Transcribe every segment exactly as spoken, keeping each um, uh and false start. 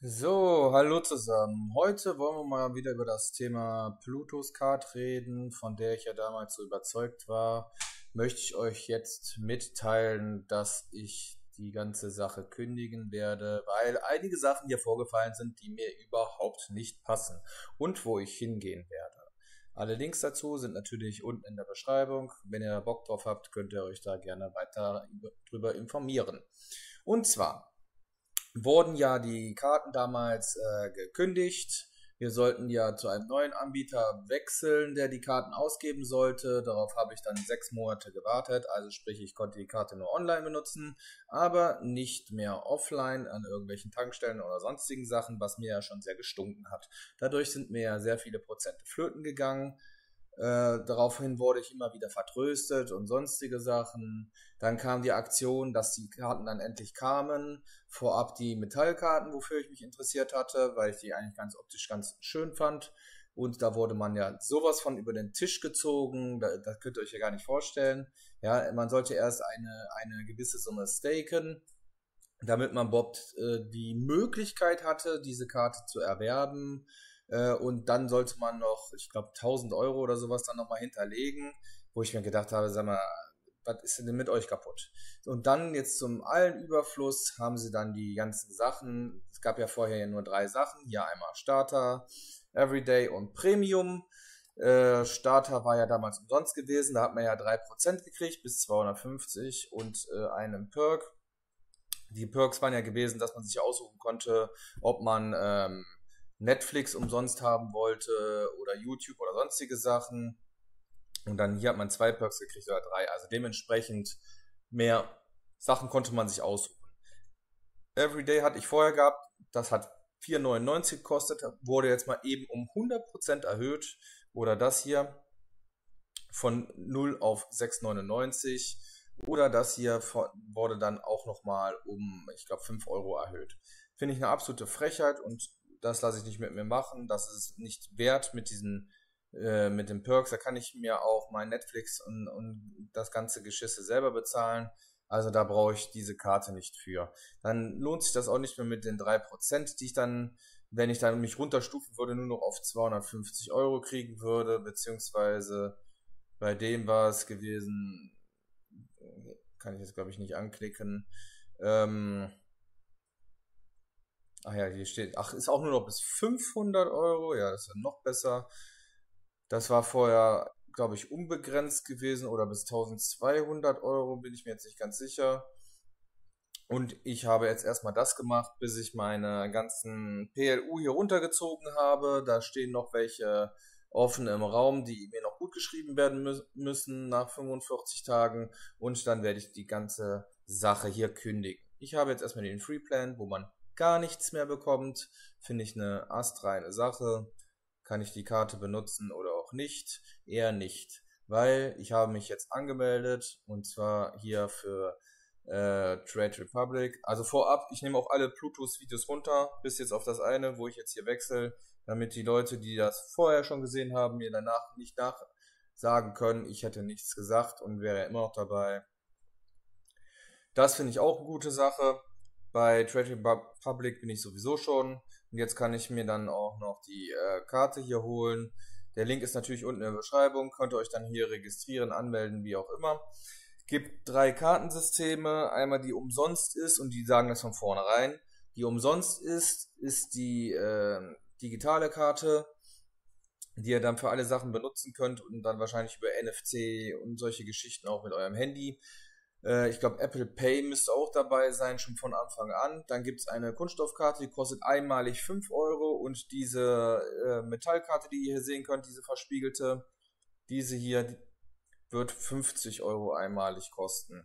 So, hallo zusammen. Heute wollen wir mal wieder über das Thema Plutos Card reden, von der ich ja damals so überzeugt war. Möchte ich euch jetzt mitteilen, dass ich die ganze Sache kündigen werde, weil einige Sachen hier vorgefallen sind, die mir überhaupt nicht passen und wo ich hingehen werde. Alle Links dazu sind natürlich unten in der Beschreibung. Wenn ihr da Bock drauf habt, könnt ihr euch da gerne weiter über- drüber informieren. Und zwar wurden ja die Karten damals äh, gekündigt. Wir sollten ja zu einem neuen Anbieter wechseln, der die Karten ausgeben sollte. Darauf habe ich dann sechs Monate gewartet. Also sprich, ich konnte die Karte nur online benutzen, aber nicht mehr offline an irgendwelchen Tankstellen oder sonstigen Sachen, was mir ja schon sehr gestunken hat. Dadurch sind mir ja sehr viele Prozente flöten gegangen. Äh, daraufhin wurde ich immer wieder vertröstet und sonstige Sachen. Dann kam die Aktion, dass die Karten dann endlich kamen. Vorab die Metallkarten, wofür ich mich interessiert hatte, weil ich die eigentlich ganz optisch ganz schön fand. Und da wurde man ja sowas von über den Tisch gezogen. Da, das könnt ihr euch ja gar nicht vorstellen. Ja, man sollte erst eine, eine gewisse Summe staken, damit man überhaupt äh, die Möglichkeit hatte, diese Karte zu erwerben. Äh, und dann sollte man noch, ich glaube, tausend Euro oder sowas dann nochmal hinterlegen, wo ich mir gedacht habe, sag mal, was ist denn mit euch kaputt? Und dann jetzt zum allen Überfluss haben sie dann die ganzen Sachen. Es gab ja vorher ja nur drei Sachen. Hier einmal Starter, Everyday und Premium. Äh, Starter war ja damals umsonst gewesen. Da hat man ja drei Prozent gekriegt bis zweihundertfünfzig und äh, einen Perk. Die Perks waren ja gewesen, dass man sich aussuchen konnte, ob man ähm, Netflix umsonst haben wollte oder YouTube oder sonstige Sachen. Und dann hier hat man zwei Perks gekriegt oder drei. Also dementsprechend mehr Sachen konnte man sich aussuchen. Everyday hatte ich vorher gehabt, das hat vier neunundneunzig gekostet, wurde jetzt mal eben um hundert Prozent erhöht. Oder das hier von null auf sechs neunundneunzig. Oder das hier von, wurde dann auch nochmal um, ich glaube, fünf Euro erhöht. Finde ich eine absolute Frechheit und das lasse ich nicht mit mir machen. Das ist nicht wert mit diesen, äh, mit den Perks. Da kann ich mir auch mein Netflix und, und das ganze Geschisse selber bezahlen. Also da brauche ich diese Karte nicht für. Dann lohnt sich das auch nicht mehr mit den drei Prozent, die ich dann, wenn ich dann mich runterstufen würde, nur noch auf zweihundertfünfzig Euro kriegen würde, beziehungsweise bei dem war es gewesen, kann ich jetzt glaube ich nicht anklicken. Ähm, ach ja, hier steht, ach, ist auch nur noch bis fünfhundert Euro. Ja, das ist ja noch besser. Das war vorher, glaube ich, unbegrenzt gewesen oder bis tausendzweihundert Euro, bin ich mir jetzt nicht ganz sicher. Und ich habe jetzt erstmal das gemacht, bis ich meine ganzen P L U hier runtergezogen habe. Da stehen noch welche offen im Raum, die mir noch gut geschrieben werden mü müssen nach fünfundvierzig Tagen. Und dann werde ich die ganze Sache hier kündigen. Ich habe jetzt erstmal den Free Plan, wo man gar nichts mehr bekommt. Finde ich eine astreine Sache. Kann ich die Karte benutzen oder auch nicht? Eher nicht. Weil ich habe mich jetzt angemeldet und zwar hier für äh, Trade Republic. Also vorab, ich nehme auch alle Plutos Videos runter, bis jetzt auf das eine, wo ich jetzt hier wechsle, damit die Leute, die das vorher schon gesehen haben, mir danach nicht nachsagen können, ich hätte nichts gesagt und wäre immer noch dabei. Das finde ich auch eine gute Sache. Bei Trade Republic bin ich sowieso schon. Und jetzt kann ich mir dann auch noch die äh, Karte hier holen. Der Link ist natürlich unten in der Beschreibung. Könnt ihr euch dann hier registrieren, anmelden, wie auch immer. Gibt drei Kartensysteme. Einmal die umsonst ist und die sagen das von vornherein. Die umsonst ist, ist die äh, digitale Karte, die ihr dann für alle Sachen benutzen könnt und dann wahrscheinlich über N F C und solche Geschichten auch mit eurem Handy. Äh, ich glaube, Apple Pay müsste auch dabei sein, schon von Anfang an. Dann gibt es eine Kunststoffkarte, die kostet einmalig fünf Euro und diese äh, Metallkarte, die ihr hier sehen könnt, diese verspiegelte, diese hier, die wird fünfzig Euro einmalig kosten.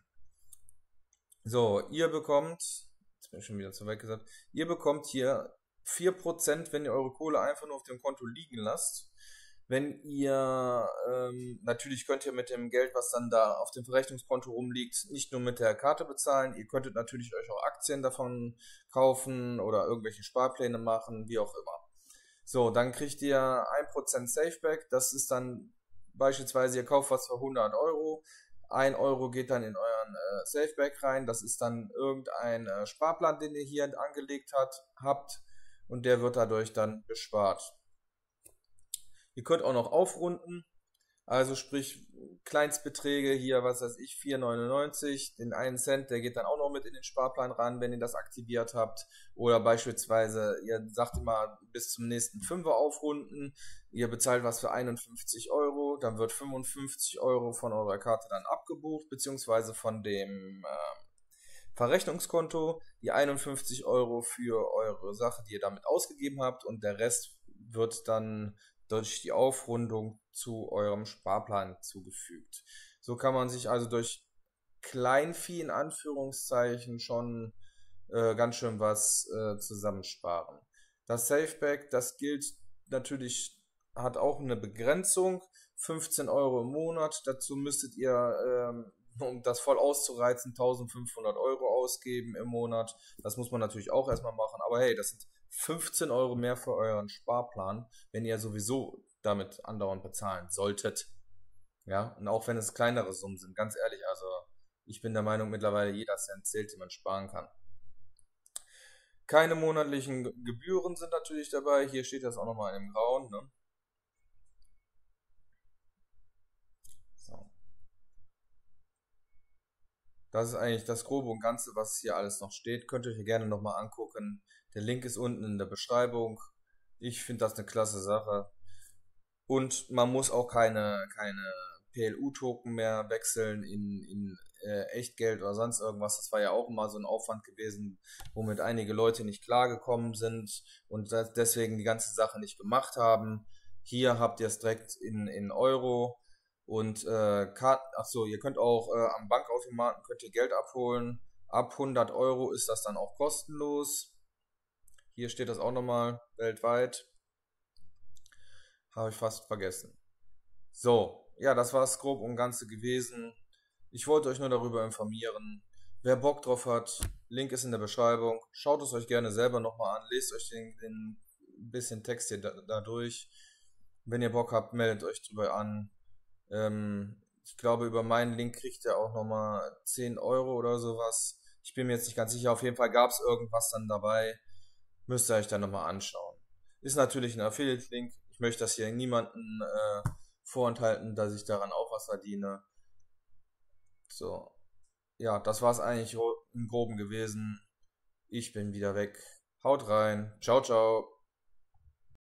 So, ihr bekommt, jetzt bin ich schon wieder zu weit gesagt, ihr bekommt hier vier Prozent, wenn ihr eure Kohle einfach nur auf dem Konto liegen lasst. Wenn ihr, ähm, natürlich könnt ihr mit dem Geld, was dann da auf dem Verrechnungskonto rumliegt, nicht nur mit der Karte bezahlen, ihr könntet natürlich euch auch Aktien davon kaufen oder irgendwelche Sparpläne machen, wie auch immer. So, dann kriegt ihr ein Prozent Safeback, das ist dann beispielsweise, ihr kauft was für hundert Euro, ein Euro geht dann in euren äh, Safeback rein, das ist dann irgendein äh, Sparplan, den ihr hier angelegt hat, habt. und der wird dadurch dann bespart. Ihr könnt auch noch aufrunden, also sprich Kleinstbeträge hier, was weiß ich, vier neunundneunzig, den einen Cent, der geht dann auch noch mit in den Sparplan ran, wenn ihr das aktiviert habt. Oder beispielsweise, ihr sagt immer bis zum nächsten Fünfer aufrunden, ihr bezahlt was für einundfünfzig Euro, dann wird fünfundfünfzig Euro von eurer Karte dann abgebucht, beziehungsweise von dem äh, Verrechnungskonto, die einundfünfzig Euro für eure Sache, die ihr damit ausgegeben habt, und der Rest wird dann durch die Aufrundung zu eurem Sparplan zugefügt. So kann man sich also durch Kleinvieh in Anführungszeichen schon äh, ganz schön was äh, zusammensparen. Das Safeback, das gilt natürlich, hat auch eine Begrenzung, fünfzehn Euro im Monat. Dazu müsstet ihr, ähm, um das voll auszureizen, eintausendfünfhundert Euro ausgeben im Monat. Das muss man natürlich auch erstmal machen, aber hey, das sind fünfzehn Euro mehr für euren Sparplan, wenn ihr sowieso damit andauernd bezahlen solltet. Ja, und auch wenn es kleinere Summen sind, ganz ehrlich, also ich bin der Meinung, mittlerweile jeder Cent zählt, den man sparen kann. Keine monatlichen Gebühren sind natürlich dabei. Hier steht das auch nochmal im Grauen. Ne? So. Das ist eigentlich das Grobe und Ganze, was hier alles noch steht. Könnt ihr euch gerne nochmal angucken. Der Link ist unten in der Beschreibung. Ich finde das eine klasse Sache. Und man muss auch keine, keine P L U-Token mehr wechseln in, in äh, Echtgeld oder sonst irgendwas. Das war ja auch immer so ein Aufwand gewesen, womit einige Leute nicht klargekommen sind und das deswegen die ganze Sache nicht gemacht haben. Hier habt ihr es direkt in, in Euro und äh, Karten. Achso, ihr könnt auch äh, am Bankautomaten könnt ihr Geld abholen. Ab hundert Euro ist das dann auch kostenlos. Hier steht das auch nochmal weltweit. Habe ich fast vergessen. So, ja, das war es grob und ganze gewesen. Ich wollte euch nur darüber informieren. Wer Bock drauf hat, Link ist in der Beschreibung. Schaut es euch gerne selber nochmal an. Lest euch den, den bisschen Text hier da, da durch. Wenn ihr Bock habt, meldet euch drüber an. Ähm, ich glaube, über meinen Link kriegt ihr auch nochmal zehn Euro oder sowas. Ich bin mir jetzt nicht ganz sicher. Auf jeden Fall gab es irgendwas dann dabei. Müsst ihr euch dann nochmal anschauen. Ist natürlich ein Affiliate-Link. Ich möchte das hier niemanden äh, vorenthalten, dass ich daran auch was verdiene. So. Ja, das war's eigentlich im Groben gewesen. Ich bin wieder weg. Haut rein. Ciao, ciao.